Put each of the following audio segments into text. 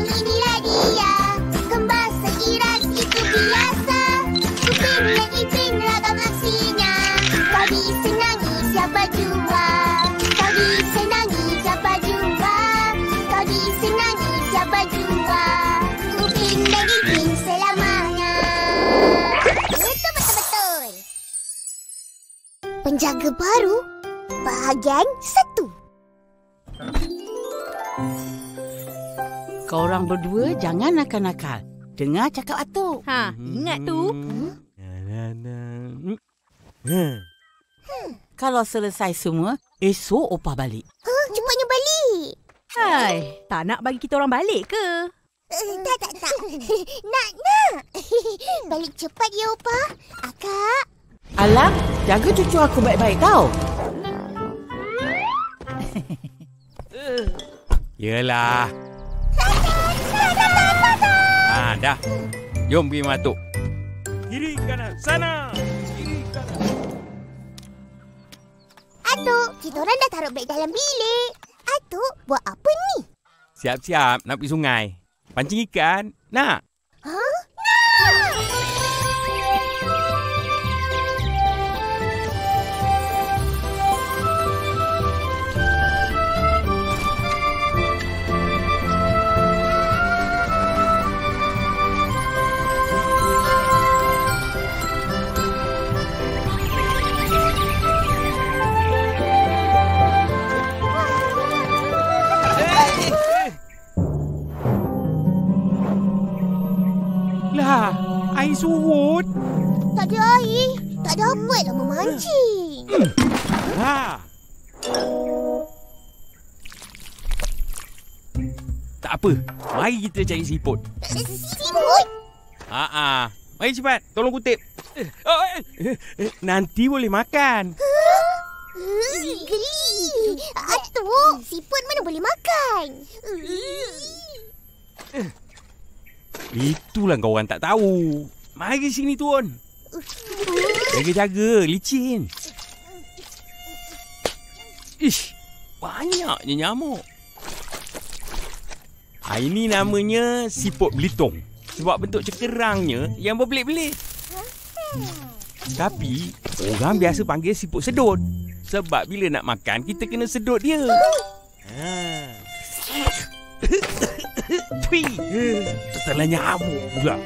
inilah dia. Kembar seiras itu biasa. Upin dan Ipin ragam aksinya. Kau disenangi siapa jua. Kau disenangi siapa jua. Kau disenangi siapa jua. Upin dan Ipin selamanya. Betul-betul. Penjaga baru, bahagian 1. Korang berdua jangan nakal-nakal. Dengar cakap Atuk. Ingat tu. Kalau selesai semua, esok opah balik. Cepatnya balik. Hai, tak nak bagi kita orang balik ke? Tak. Nak. Balik cepat ya, Opa. Akak. Alang, jaga cucu aku baik-baik tau. Yelah. Dah. Jom pergi Matuk. Kiri kanan sana. Kiri kanan. Atuk, kita orang dah taruh beg dalam bilik. Atuk, buat apa ni? Siap-siap nak pergi sungai. Pancing ikan. Nak? Nak! Lah, air surut. Tak ada air. Tak dapatlah memancing. Tak apa. Mari kita cari siput. Siput? Mari cepat. Tolong kutip. Nanti boleh makan. Geli. Atuk, siput mana boleh makan? Itulah kau orang tak tahu. Mari sini tuan. Jaga-jaga, licin. Ish, banyaknya nyamuk. Ini namanya siput belitung. Sebab bentuk cekerangnya yang berbelit-belit. Tapi, orang biasa panggil siput sedut. Sebab bila nak makan, kita kena sedut dia. Tetelan nyamuk pula.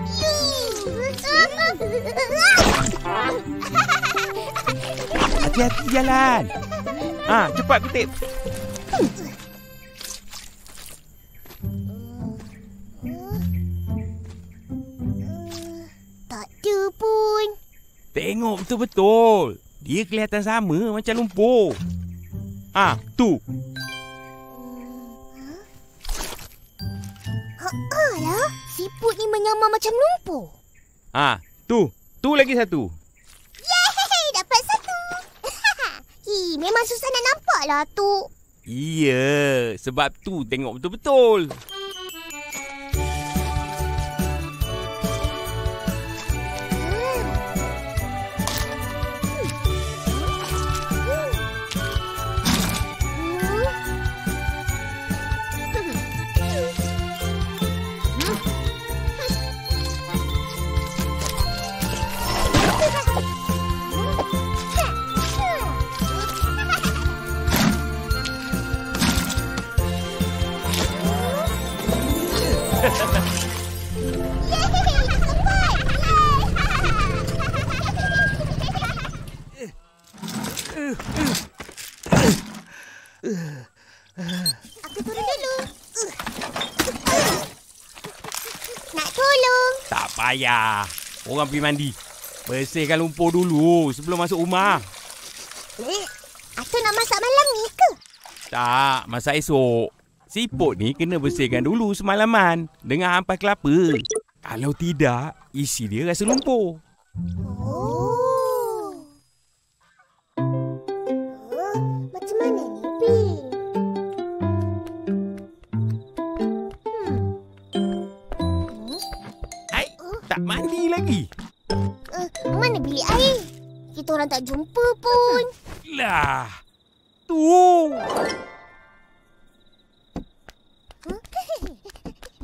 Hati-hati jalan. Cepat kutip. Tak ada pun. Tengok betul-betul. Dia kelihatan sama macam lumpur. Tu. Alah, siput ni menyamar macam lumpur. Tu lagi satu. Yeay, dapat satu. Memang susah nak nampak lah, Atuk. Iya, sebab tu tengok betul-betul. Aku turun dulu. Nak tolong? Tak payah. Orang pergi mandi. Bersihkan lumpur dulu sebelum masuk rumah. Atuk nak masak malam ni ke? Tak, masak esok. Siput ni kena bersihkan dulu semalaman dengan ampas kelapa. Kalau tidak, isi dia rasa lumpur. Macam mana ni, Pin? Tak mandi lagi. Mana bilik air? Kita orang tak jumpa pun. Lah. Tu.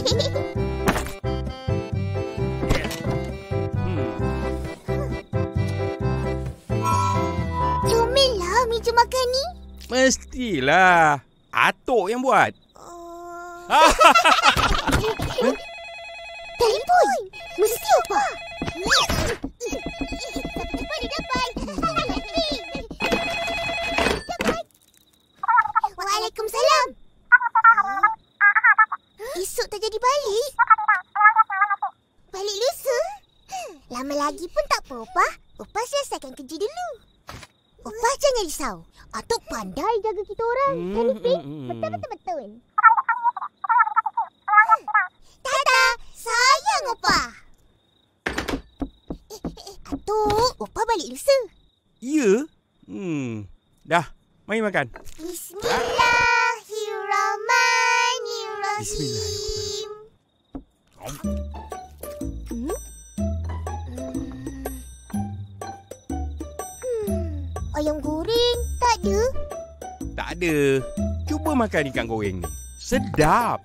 Comel lah meja makan ni. Mestilah. Atuk yang buat. Telefon. Mesti apa? Dapat, dapat. Waalaikumsalam. Esok tak jadi balik? Balik lusa? Lama lagi pun tak apa, Opah. Opah selesaikan kerja dulu. Opah jangan risau. Atuk pandai jaga kita orang. Kan, Ipin? Betul. Tata, sayang Opah. Atuk, Opah balik lusa. Ya? Dah, mari makan. Bismillahirrahmanirrahim. Ayam goreng tak ada. Tak ada. Cuba makan ikan goreng ni. Sedap.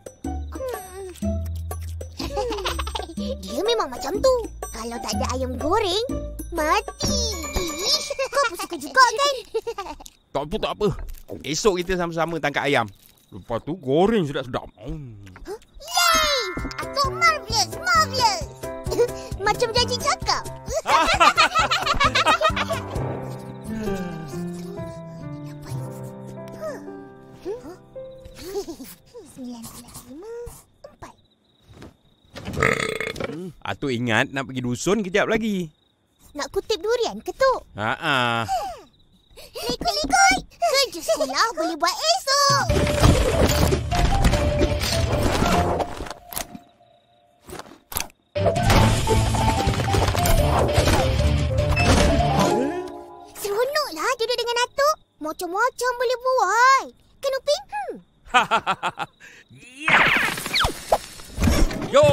Dia memang macam tu. Kalau tak ada ayam goreng, mati. Kau pun suka juga kan? Tak apa. Esok kita sama-sama tangkap ayam. Lepas tu goreng sedap-sedap. Yay! Atuk marvelous. Macam janji cakap. Atuk ingat nak pergi dusun kejap lagi. Nak kutip durian ke tu? Haa. Likut. Kerja sekolah boleh buat esok. Seronoklah duduk dengan atuk. Macam-macam boleh buat. Kan Upin? Yo!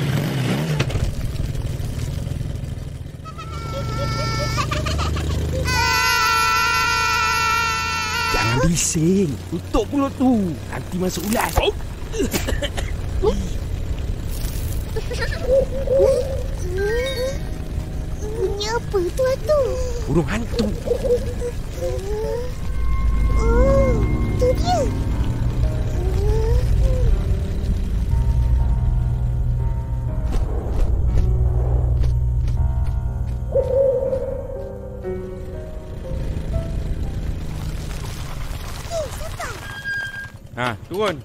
Jangan bising. Tutup mulut tu. Nanti masuk ulat. Bunyi apa tu, Atuk? Burung hantu. Oh, tu dia. Ha, turun.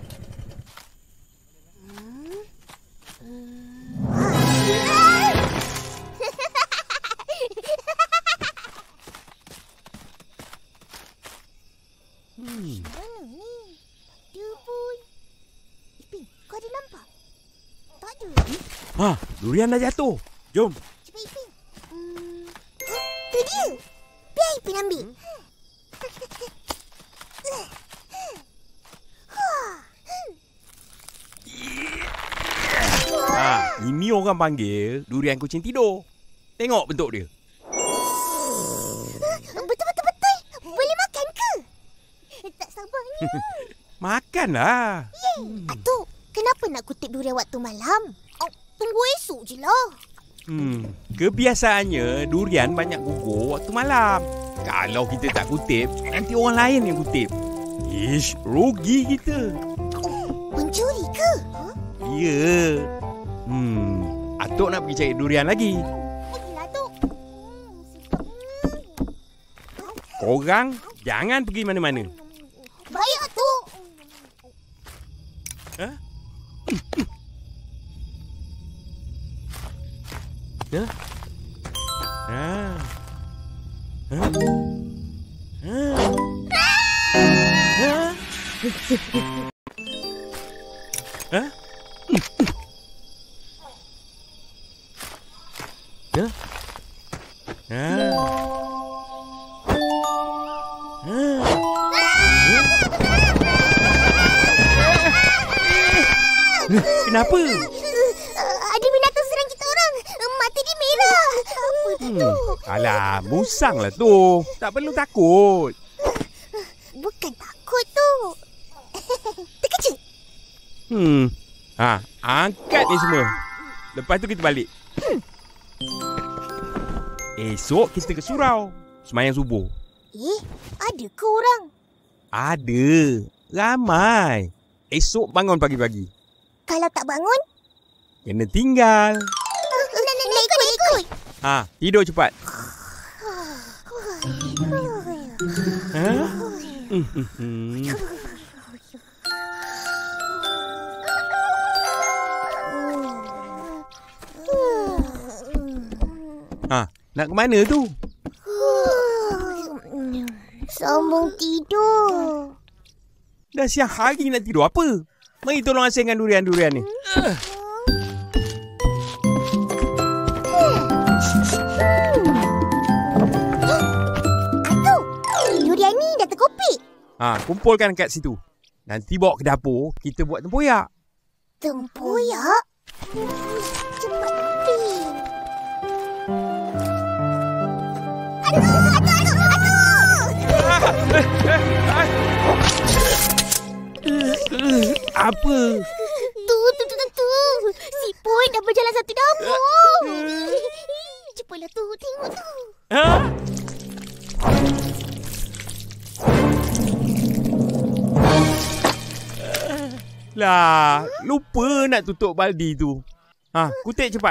Mana ni? Dia pun. Ipin, kau ada nampak? Tak ada. Ha, durian dah jatuh. Jom. Cepat Ipin. Tu dia. Biar Ipin ambil. Ha, ini orang panggil durian kucing tidur. Tengok bentuk dia. Betul. Boleh makan ke? Tak sabarnya. Makanlah. Atuk, kenapa nak kutip durian waktu malam? Tunggu esok je lah. Kebiasaannya durian banyak gugur waktu malam. Kalau kita tak kutip, nanti orang lain yang kutip. Ish, rugi kita. Pencuri ke? Ya. Atuk nak pergi cari durian lagi. Pergilah, Atuk. Korang jangan pergi mana-mana. Baik, Atuk. Ha? Ha? Ha? Ha? Ha? Ha? Kenapa? Ada binatang serang kita orang. Mata dia merah. Apa tu? Alah, musanglah tu. Tak perlu takut. Bukan takut tu. Terkejut. Angkat ni semua. Lepas tu kita balik. Esok kita ke surau sembahyang subuh. Ada ke orang? Ada. Ramai. Esok bangun pagi-pagi. Kalau tak bangun? Kena tinggal. Nak ikut. Tidur cepat. Nak ke mana tu? Sambung tidur. Dah siang hari nak tidur apa? Mari tolong asingkan durian-durian ni. Durian ni dah terkopik. Kumpulkan kat situ. Nanti bawa ke dapur, kita buat tempoyak. Tempoyak? Cepat pergi. Apa? Tu. Si Poy dah berjalan satu dapur. Cepatlah tu, tengok tu. Lah, lupa nak tutup baldi tu. Kutip cepat.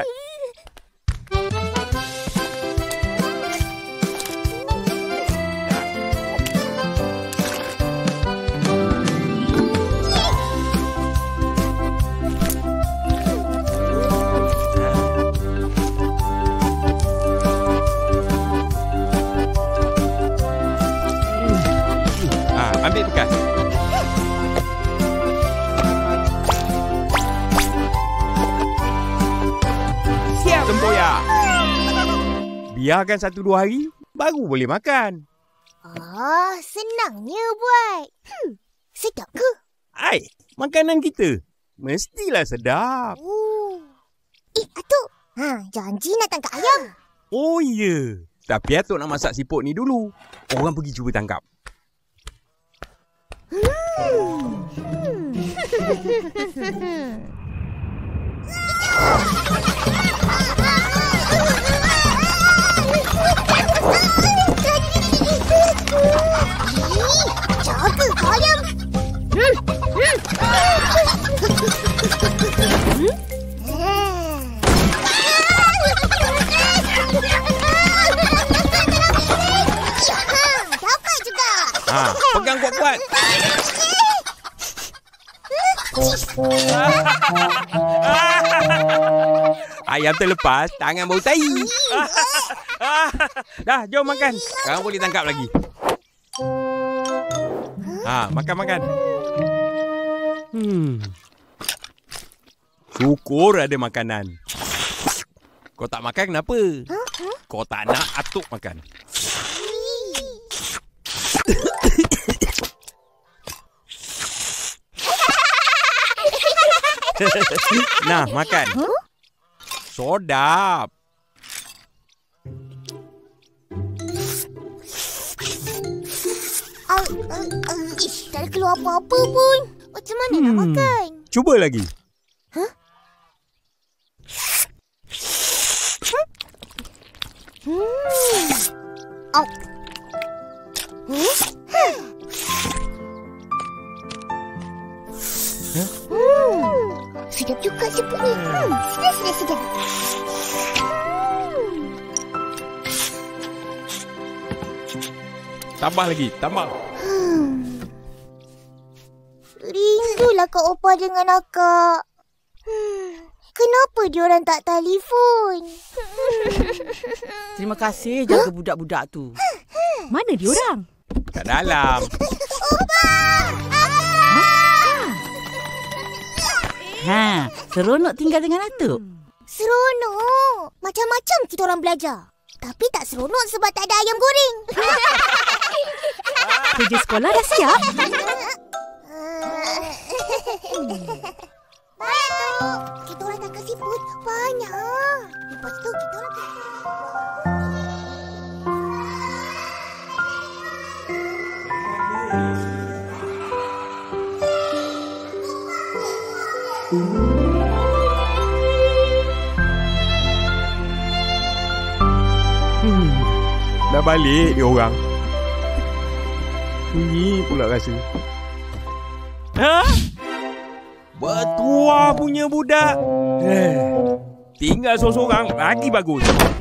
Ambil bekas. Siap tempoyak. Biarkan 1-2 hari, baru boleh makan. Senangnya buat. Sedap ke? Makanan kita. Mestilah sedap. Atuk. Janji nak tangkap ayam. Oh, ya. Tapi Atuk nak masak siput ni dulu. Orang pergi cuba tangkap. Jaga ayam. Dapat juga. Pegang kuat-kuat. Ayam terlepas, tangan bau tai. Dah, jom makan. Sekarang boleh tangkap lagi. Makan. Syukur ada makanan. Kau tak makan kenapa? Kau tak nak Atuk makan. Nah, makan. Sodap. Tak ada keluar apa-apa pun. Macam mana nak makan? Cuba lagi. Sedap juga siput ni. Sedap. Tambah lagi, tambah. Rindulah Kak Opa dengan Akak. Kenapa diorang tak telefon? Terima kasih jaga budak-budak tu. Mana diorang? Kat dalam. Seronok tinggal dengan Atuk. Seronok. Macam-macam kita orang belajar. Tapi tak seronok sebab tak ada ayam goreng. Kerja sekolah dah siap? Banyak tu. Kita orang tangkap siput. Banyak. Lepas tu kita orang tangkap. Dah balik dia orang. Sunyi pula rasa. Ha? Bertuah punya budak. Tinggal seorang lagi bagus.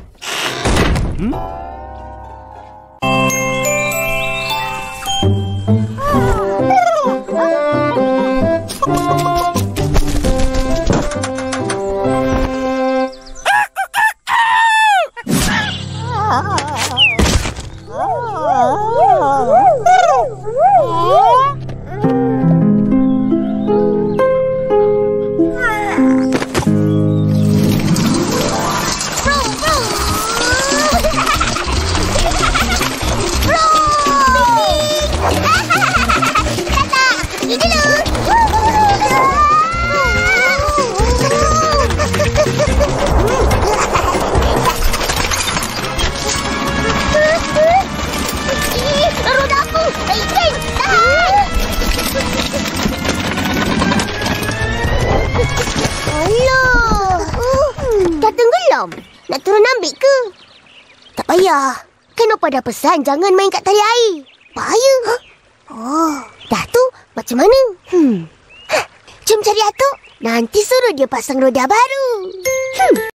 Nak turun ambil ke? Tak payah. Kan Opa dah pesan jangan main kat tali air. Bahaya. Oh, dah tu macam mana? Jom cari Atuk. Nanti suruh dia pasang roda baru.